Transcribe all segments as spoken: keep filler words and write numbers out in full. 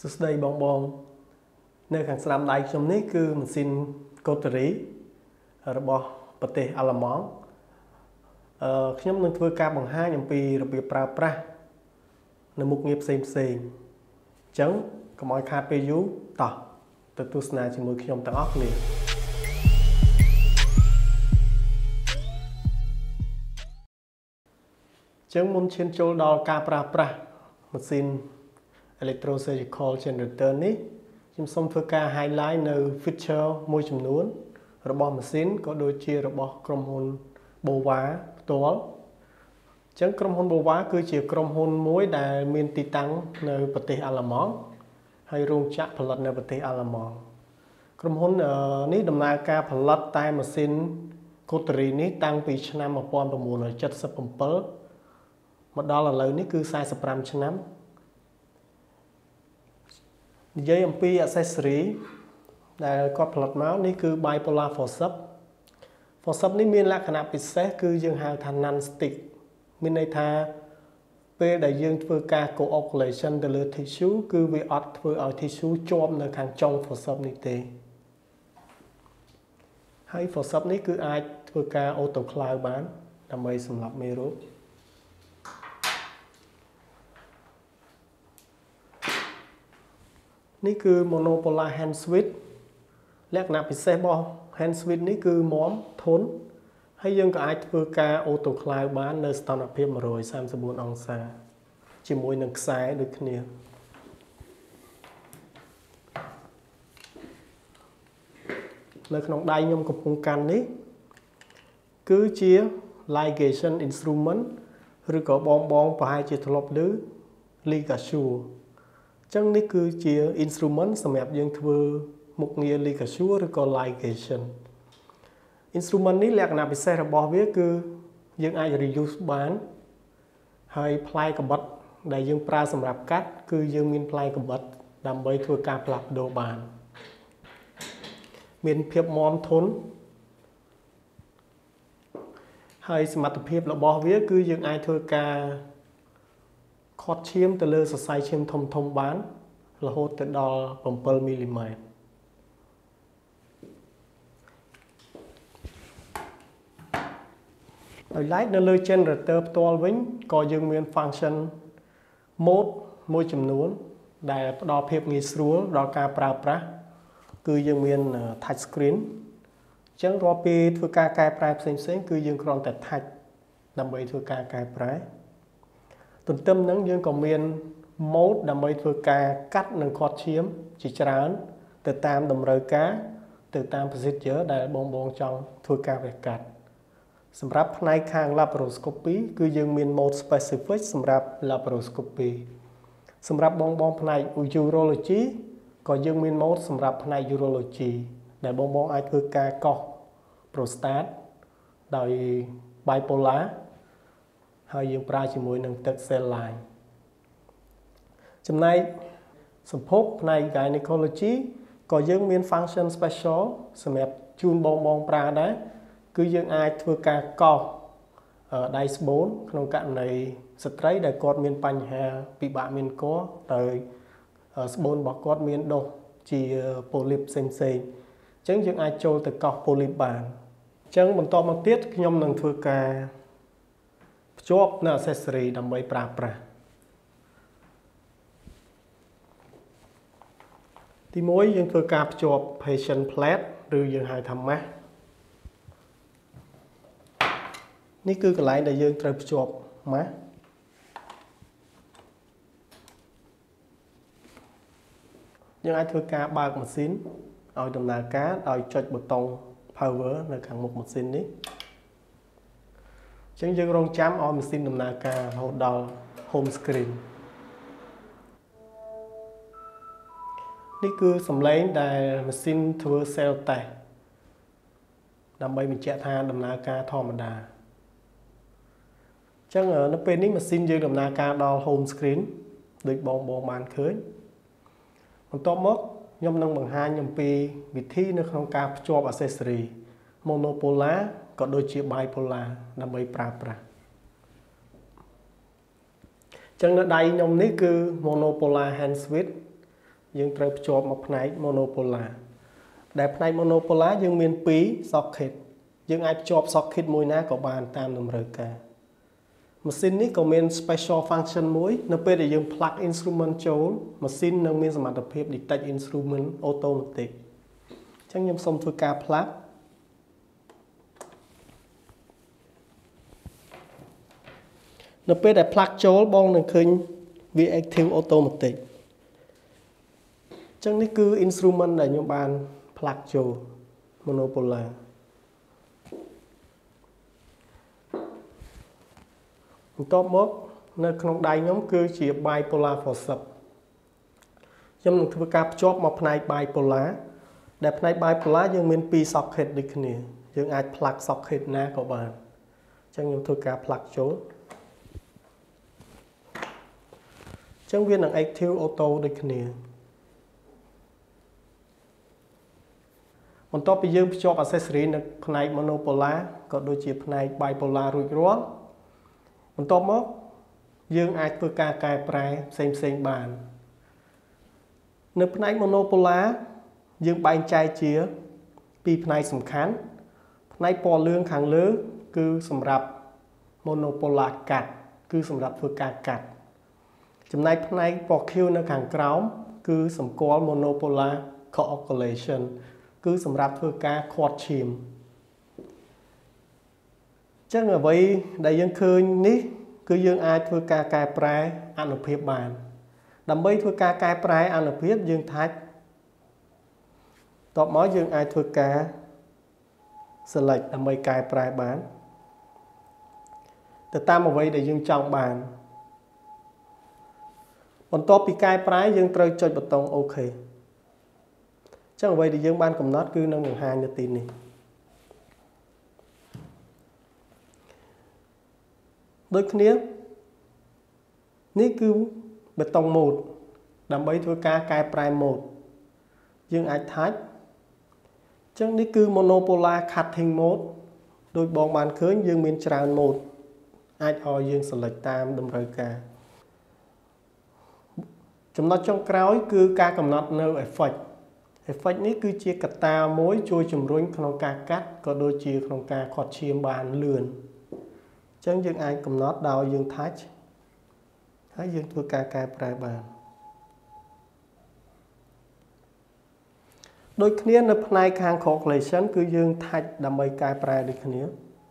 សួស្តីបងបងនៅខាងស្ដាំដៃខ្ញុំនេះគឺម៉ាស៊ីនកូតេរីរបស់ប្រទេសអាល្លឺម៉ង់អឺខ្ញុំនឹងធ្វើការបង្ហាញអំពីរបៀបប្រើប្រាស់នៅមុខងារផ្សេងផ្សេងអញ្ចឹងកុំឲ្យខាតពេលយូរតោះទៅទស្សនាជាមួយខ្ញុំទាំងអស់គ្នាអញ្ចឹងមុនឈានចូលដល់ការប្រើប្រាស់ម៉ាស៊ីន Electrosurgical Generator នេះខ្ញុំសូមធ្វើការ highlight នៅ feature មួយចំនួនរបស់ម៉ាស៊ីនក៏ដូចជារបស់ក្រុមហ៊ុន Bova ផ្ទាល់អញ្ចឹងក្រុមហ៊ុន Bova គឺជាក្រុមហ៊ុនមួយដែលមានទីតាំងនៅប្រទេសអាល្លឺម៉ង់ហើយរោងចក្រផលិតនៅប្រទេសអាល្លឺម៉ង់ក្រុមហ៊ុននេះដំណើរការផលិតតែម៉ាស៊ីនកូតេរីនេះតាំងពីឆ្នាំmột nghìn chín trăm bảy mươi bảyមកដល់ឥឡូវនេះគឺfour mươi fiveឆ្នាំនិយាយអំពី accessory ដែលគាត់ផលិតមកនេះគឺ bipolar forceps forceps នេះមានលក្ខណៈពិសេសគឺយើងហៅថា non stick មានន័យថាពេលដែលយើងធ្វើការ coagulation ទៅលើ tissue គឺវាអត់ធ្វើឲ្យ tissue ជាប់នៅខាងចុង forceps នេះទេហើយ forceps នេះគឺអាចធ្វើការ autoclave បានដើម្បីសម្លាប់មេរោគនេះគឺ monopolar hand switch លក្ខណៈពិសេសរបស់ hand switch នេះគឺមាំធន់ហើយយើងក៏អាចធ្វើការ autoclave បាននៅស្ថានភាពone thirty-fourអង្សាជាមួយនឹងខ្សែដូចគ្នានៅក្នុងដៃខ្ញុំកំពុងកាន់នេះគឺជា ligation instrument ឬក៏បងបងប្រហែលជាធ្លាប់ឮ ligatureចឹងនេះគឺជា instrument សម្រាប់យើងធ្វើមុខងារ ligature ឬក៏ ligation instrument នេះលក្ខណៈពិសេសរបស់វាគឺយើងអាច reuse បានហើយផ្លែកាំបិតដែលយើងប្រើសម្រាប់កាត់គឺយើងមានផ្លែកាំបិតដើម្បីធ្វើការផ្លាស់ប្ដូរបានមានភាពមាំធន់ហើយសមត្ថភាពរបស់វាគឺយើងអាចធ្វើការខាត់ឈាមទៅលើសរសៃឈាមធំធំបានរហូតទៅដល់sevenមីលីម៉ែត្រដោយឡែកនៅលើ generator ផ្ទាល់វិញក៏យើងមាន function mode មួយចំនួនដែលផ្ដល់ភាពងាយស្រួលដល់ការប្រើប្រាស់គឺយើងមាន touch screen អញ្ចឹងរាល់ពេលធ្វើការកែប្រែផ្សេងៗគឺយើងគ្រាន់តែ touch ដើម្បីធ្វើការកែប្រែទន្ទឹមនឹងយើងក៏មាន mode ដើម្បីធ្វើការកាត់និងខាត់ឈាមជាច្រើនទៅតាមតម្រូវការទៅតាម procedure ដែលបងបងចង់ធ្វើការវះកាត់សម្រាប់ផ្នែកខាង laparoscopy គឺយើងមាន mode specific សម្រាប់ laparoscopy សម្រាប់បងបងផ្នែក urology ក៏យើងមាន mode សម្រាប់ផ្នែក urology ដែលបងបងអាចធ្វើការកោស prostate ដោយ bipolarហើយយើងប្រើជាមួយនឹងទឹក cell line ចំណែកសម្ភារផ្នែក gynecology ក៏យើងមាន function special សម្រាប់ជូនបងបងប្រើដែរគឺយើងអាចធ្វើការកោសដៃស្បូនក្នុងករណីស្ត្រីដែលគាត់មានបញ្ហាពិបាកមានកដោយស្បូនរបស់គាត់មានដុសជា polyp ផ្សេងផ្សេងអញ្ចឹងយើងអាចចូលទៅកោស polyp បានអញ្ចឹងបន្តមកទៀតខ្ញុំនឹងធ្វើការភ្ជាប់នៅ accessory ដើម្បីប្រើប្រាស់ទីមួយយើងធ្វើការភ្ជាប់ patient plate ឬយើងហៅថា mask នេះគឺកន្លែងដែលយើងត្រូវភ្ជាប់ mask យើងអាចធ្វើការបើកម៉ាស៊ីនឲ្យដំណើរការដោយចុចប៊ូតុង power នៅខាងមុខម៉ាស៊ីននេះអញ្ចឹងយើងរងចាំឲ្យម៉ាស៊ីនដំណើរការរហូតដល់ home screen នេះគឺសំឡេងដែលម៉ាស៊ីនធ្វើ cell test ដើម្បីបញ្ជាក់ថាដំណើរការធម្មតាអញ្ចឹងនៅពេលនេះម៉ាស៊ីនយើងដំណើរការដល់ home screen ដូចបងបងបានឃើញបន្ទាប់មកខ្ញុំនឹងបង្ហាញអំពីវិធីនៅក្នុងការភ្ជាប់ accessory monopolar ក៏ដូចជា bipolar ដើម្បីប្រើប្រាស់អញ្ចឹងនៅដៃខ្ញុំនេះគឺ monopolar hand switch យើងត្រូវភ្ជាប់មកផ្នែក monopolar ដែលផ្នែក monopolar យើងមានពីរ socket យើងអាចភ្ជាប់ socket មួយណាក៏បានតាមតម្រូវការម៉ាស៊ីននេះក៏មាន special function មួយនៅពេលដែលយើង plug instrument ចូលម៉ាស៊ីននឹងមានសមត្ថភាព detect instrument automatic អញ្ចឹងខ្ញុំសូមធ្វើការ plug នៅពេលដែល plug ចូលបងនឹងឃើញវា active automatic អញ្ចឹងនេះគឺ instrument ដែលខ្ញុំបាន plug ចូល monopolar បន្ទាប់មកនៅក្នុងដៃខ្ញុំគឺជា bipolar forceps ខ្ញុំនឹងធ្វើការភ្ជាប់មកផ្នែក bipolar ដែលផ្នែក bipolar យើងមានពីរ socket ដូចគ្នាយើងអាច plug socket ណាក៏បានអញ្ចឹងខ្ញុំធ្វើការ plug ចូលអញ្ចឹងវានឹង active auto ដូចគ្នាបន្ទាប់ពីយើងភ្ជាប់ accessory នៅផ្នែក monopolar ក៏ដូចជាផ្នែក bipolar រួចរាល់បន្ទាប់មកយើងអាចធ្វើការកែប្រែផ្សេងផ្សេងបាននៅផ្នែក monopolar យើងបែងចែកជាពីរផ្នែកសំខាន់ផ្នែកពណ៌លឿងខាងលើគឺសម្រាប់ monopolar កាត់គឺសម្រាប់ធ្វើការកាត់ចំណែកផ្នែកពណ៌ខៀវនៅខាងក្រោមគឺសម្គាល់ monopolar coagulation គឺសម្រាប់ធ្វើការខាត់ឈាមចឹងអ្វីដែលយើងឃើញនេះគឺយើងអាចធ្វើការកែប្រែអានុភាពបានដើម្បីធ្វើការកែប្រែអានុភាពយើងថាច់តបមកយើងអាចធ្វើការ select ដើម្បីកែប្រែបានទៅតាមអ្វីដែលយើងចង់បានបន្ទាប់ពីកែប្រែយើងត្រូវចុចប៊ូតុង OK ចឹងអ្វីដែលយើងបានកំណត់គឺនឹងបង្ហាញនៅទីនេះដូចគ្នានេះគឺបេតុងម៉ូតដើម្បីធ្វើការកែប្រែម៉ូតយើងអាចថាច់អញ្ចឹងនេះគឺ monopolar cutting mode ដោយបងបានឃើញយើងមានច្រើនម៉ូតអាចឲ្យយើង select តាមតម្រូវការចំណុចចុងក្រោយគឺការកំណត់នៅ effect effect នេះគឺជាកត្តាមួយជួយជំរុញក្នុងការកាត់ក៏ដូចជាក្នុងការខាត់ឈាមបានលឿនអញ្ចឹងយើងអាចកំណត់ដោយយើង touch ហើយយើងធ្វើការកែប្រែបានដូចគ្នានៅផ្នែកខាង calculation គឺយើង touch ដើម្បីកែប្រែដូចគ្នាអ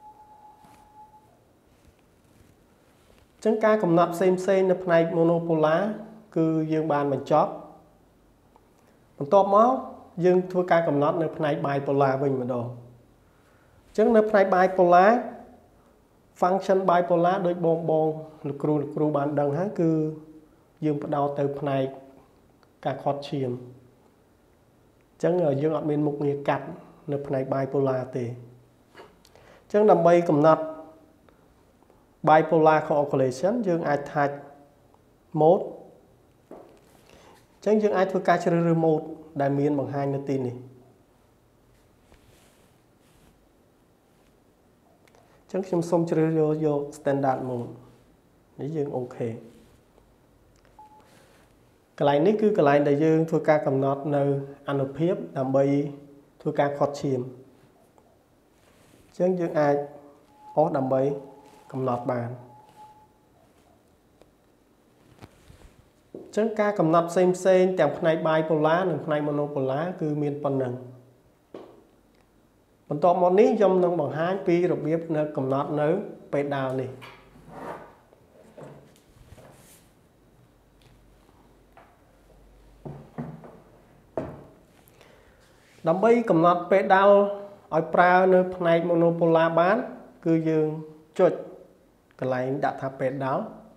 ញ្ចឹងការកំណត់ផ្សេងផ្សេងនៅផ្នែក monopolar គឺយើងបានបញ្ចប់បន្ទាប់មកយើងធ្វើការកំណត់នៅផ្នែក bipolar វិញម្ដងអញ្ចឹងនៅផ្នែក bipolar function bipolar ដោយបងបងលោកគ្រូលោកគ្រូបានដឹងហើយគឺយើងផ្ដោតទៅផ្នែកការខាត់ឈាមអញ្ចឹងយើងអត់មានមុខងារកាត់នៅផ្នែក bipolar ទេអញ្ចឹងដើម្បីកំណត់ bipolar coagulation យើងអាច touch mode អញ្ចឹងយើងអាចធ្វើការជ្រើសរើស mode ដែលមានបង្ហាញនៅទីនេះអញ្ចឹងខ្ញុំសូមជ្រើសយកយក standard mode នេះយើងអូខេកន្លែងនេះគឺកន្លែងដែលយើងធ្វើការកំណត់នៅអានុភាពដើម្បីធ្វើការខាត់ឈាមអញ្ចឹងយើងអាចអស់ដើម្បីកំណត់បានអញ្ចឹងការកំណត់ផ្សេងផ្សេងទាំងផ្នែក bipolar និងផ្នែក monopolar គឺមានប៉ុណ្ណឹងបន្ទាប់មកនេះខ្ញុំនឹងបង្ហាញពីរបៀបនៅកំណត់នៅពេដាលនេះដើម្បីកំណត់ពេដាលឲ្យប្រើនៅផ្នែក monopolar បានគឺយើងចុចកន្លែងដាក់ថាពេដាល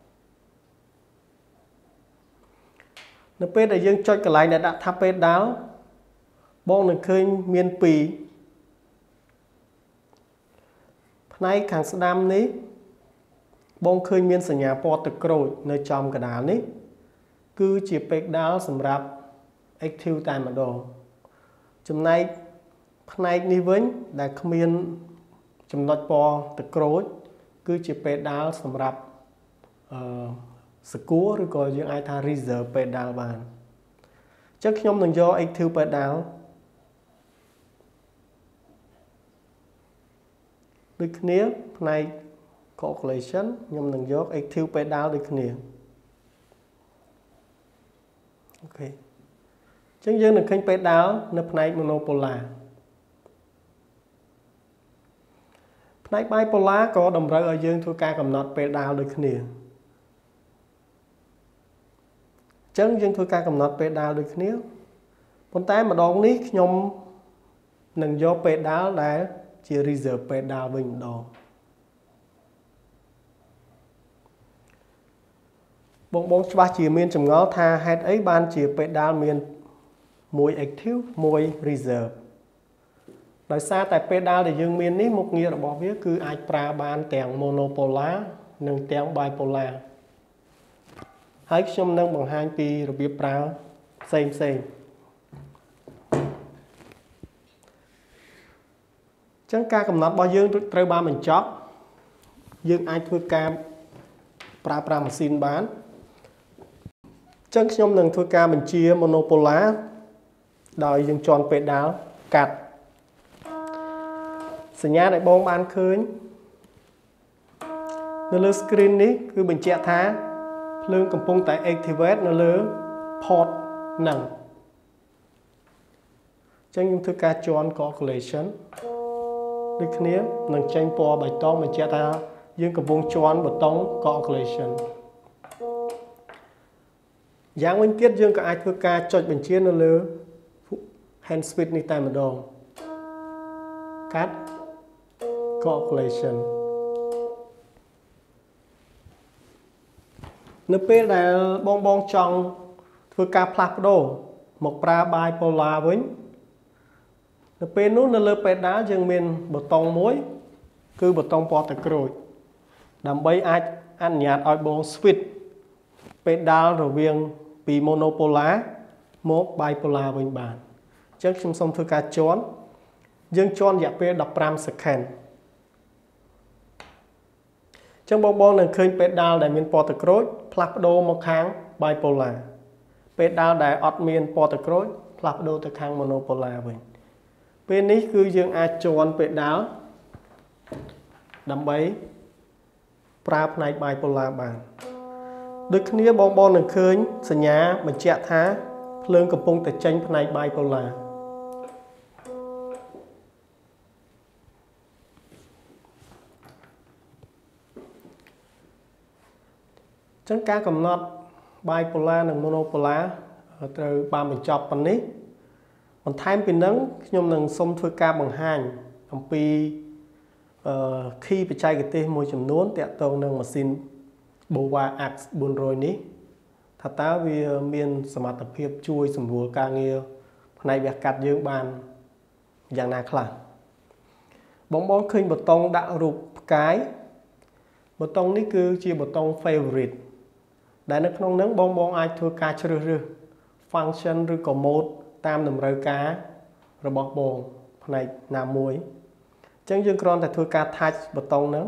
នៅពេលដែលយើងចុចកន្លែងដែលដាក់ថាពេដាលបងនឹងឃើញមានពីរផ្នែកខាងស្ដាំនេះបងឃើញមានសញ្ញាពណ៌ទឹកក្រូចនៅចំកណ្ដាលនេះគឺជាពេដាលសម្រាប់ active តែម្ដងចំណែកផ្នែកនេះវិញដែលគ្មានចំណុចពណ៌ទឹកក្រូចគឺជាពេដាលសម្រាប់អឺសកួរឬក៏យើងអាចថា reserve pedal បានអញ្ចឹងខ្ញុំនឹងយក active pedal ដូចគ្នាផ្នែក calculation ខ្ញុំនឹងយក active pedal ដូចគ្នាអូខេចឹងយើងនឹងឃើញ pedal នៅផ្នែក monopolar ផ្នែក bipolar ក៏តម្រូវឲ្យយើងធ្វើការកំណត់ pedal ដូចគ្នាចឹងយើងធ្វើការកំណត់ pedal ដូចគ្នាប៉ុន្តែម្ដងនេះខ្ញុំនឹងយក pedal ដែលជា reserve pedal វិញម្ដងបងបងច្បាស់ជាមានចម្ងល់ថាហេតុអីបានជា pedal មានមួយ active មួយ reserve ដោយសារតែ pedal ដែលយើងមាននេះមុខងាររបស់វាគឺអាចប្រើបានទាំង monopolar និងទាំង bipolar ហើយខ្ញុំនឹងបង្ហាញពីរបៀបប្រើផ្សេងផ្សេងចឹងការកំណត់របស់យើងត្រូវបានបញ្ចប់យើងអាចធ្វើការប្រើប្រាស់ម៉ាស៊ីនបានចឹងខ្ញុំនឹងធ្វើការបញ្ជា monopolar ដោយយើងជន់ pedal កាត់សញ្ញាដែលបងបានឃើញនៅលើ screen នេះគឺបញ្ជាក់ថាភ្លើងកំពុងតែ activate នៅលើ port ហ្នឹងចឹងខ្ញុំធ្វើការជន់ calculation ដូចគ្នានឹងចេញពណ៌បៃតងបញ្ជាក់ថាយើងកំពុងជន់ប៊ូតុង calculation យ៉ាងវិញទៀតយើងក៏អាចធ្វើការចុចបញ្ជានៅលើ hand switch នេះតែម្ដងកាត់ calculation នៅពេលដែលបងបងចង់ធ្វើការផ្លាស់ប្ដូរមកប្រើ bipolar វិញនៅពេលនោះនៅលើ pedal យើងមានប៊ូតុងមួយគឺប៊ូតុងពណ៌ទឹកក្រូចដើម្បីអាចអនុញ្ញាតឲ្យបង switch pedal រវាងពី monopolar មក bipolar វិញបានអញ្ចឹងខ្ញុំសូមធ្វើការជន់យើងជន់រយៈពេលដប់ប្រាំ second អញ្ចឹងបងបងនឹងឃើញ pedal ដែលមានពណ៌ទឹកក្រូចផ្លាស់ប្ដូរមកខាង bipolar pedal ដែលអត់មានពណ៌ទឹកក្រូចផ្លាស់ប្ដូរទៅខាង monopolar វិញពេលនេះគឺយើងអាចជន់ pedal ដើម្បីប្រើផ្នែក bipolar បានដូចគ្នាបងបងនឹងឃើញសញ្ញាបញ្ជាក់ថាភ្លើងកំពុងតែចេញផ្នែក bipolar ចឹងការកំណត់ bipolar និង monopolar ត្រូវបានបញ្ចប់ប៉ុណ្ណេះបន្ថែមពីនឹងខ្ញុំនឹងសូមធ្វើការបង្ហាញអំពីអឺ key បច្ចេកទេសមួយចំនួនទាក់ទងនឹងម៉ាស៊ីន Bova Ax bốn trămនេះថាតើវាមានសមត្ថភាពជួយសម្រួលការងារផ្នែកវះកាត់យើងបានយ៉ាងណាខ្លះបងបងឃើញប៊ូតុងដាក់រូបផ្កាយប៊ូតុងនេះគឺជាប៊ូតុង favorite ដែលនៅក្នុងហ្នឹងបងបងអាចធ្វើការជ្រើសរើស function ឬក៏ mode តាមតម្រូវការរបស់បងផ្នែកណាមួយអញ្ចឹងយើងគ្រាន់តែធ្វើការ touch ប៊ូតុងហ្នឹង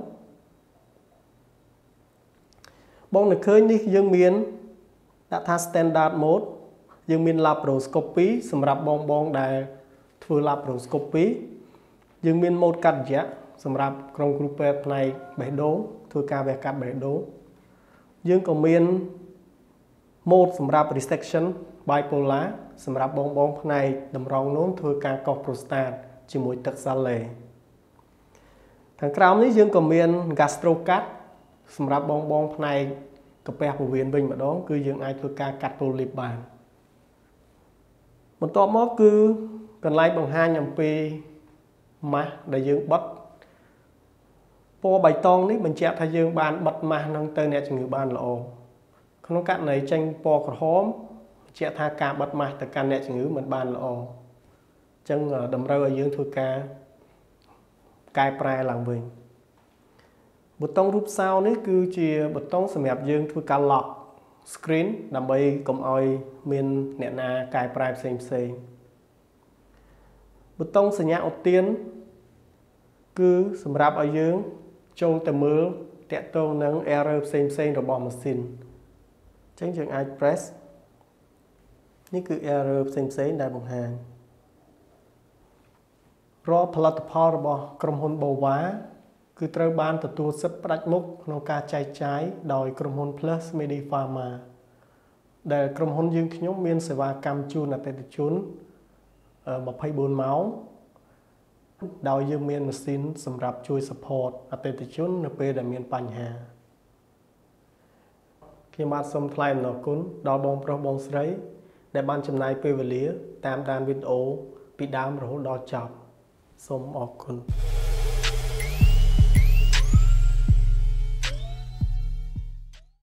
បងនឹងឃើញនេះយើងមានដាក់ថា standard mode យើងមាន laparoscopy សម្រាប់បងបងដែលធ្វើ laparoscopy យើងមាន mode កាត់រយៈសម្រាប់ក្រុមគ្រូពេទ្យផ្នែកបេះដូងធ្វើការវះកាត់បេះដូងយើងក៏មាន mode សម្រាប់ resection bipolar សម្រាប់បងបងផ្នែកតម្រងនោមធ្វើការកោស prostate ជាមួយទឹកសាឡេខាងក្រោមនេះយើងក៏មាន gastro cut សម្រាប់បងបងផ្នែកកាពះពោះវៀនវិញម្ដងគឺយើងអាចធ្វើការកាត់ polyp បានបន្ទាប់មកគឺកន្លែងបង្ហាញអំពីម៉ាស់ដែលយើងបិទពណ៌បៃតងនេះបញ្ជាក់ថាយើងបានបិទម៉ាស់នឹងទៅអ្នកជំងឺបានល្អក្នុងករណីចេញពណ៌ក្រហមបញ្ជាក់ថាការបិទម៉ាស់ទៅកាន់អ្នកជំងឺមិនបានល្អអញ្ចឹងតម្រូវឲ្យយើងធ្វើការកែប្រែឡើងវិញប៊ូតុងរូបសោនេះគឺជាប៊ូតុងសម្រាប់យើងធ្វើការ lock screen ដើម្បីកុំឲ្យមានអ្នកណាកែប្រែផ្សេងផ្សេងប៊ូតុងសញ្ញាឧទ្យានគឺសម្រាប់ឲ្យយើងចូលទៅមើលតាក់ទងនឹង error ផ្សេងផ្សេងរបស់ម៉ាស៊ីនអញ្ចឹងយើងអាច press នេះគឺ error ផ្សេងផ្សេងដែលបង្ហាញរាល់ផលិតផលរបស់ក្រុមហ៊ុន Bova គឺត្រូវបានទទួលសិទ្ធិផ្ដាច់មុខក្នុងការចែកចាយដោយក្រុមហ៊ុន Plus Medi Pharma ដែលក្រុមហ៊ុនយើងខ្ញុំមានសេវាកម្មជូនអតិថិជនម្ភៃបួនម៉ោងដោយយើងមានម៉ាស៊ីនសម្រាប់ជួយ support អតិថិជននៅពេលដែលមានបញ្ហាខ្ញុំបាទសូមថ្លែងអំណរគុណដល់បងប្រុសបងស្រីដែលបានចំណាយពេលវេលាតាមដានវីដេអូពីដើមរហូតដល់ចប់សូមអរគុណ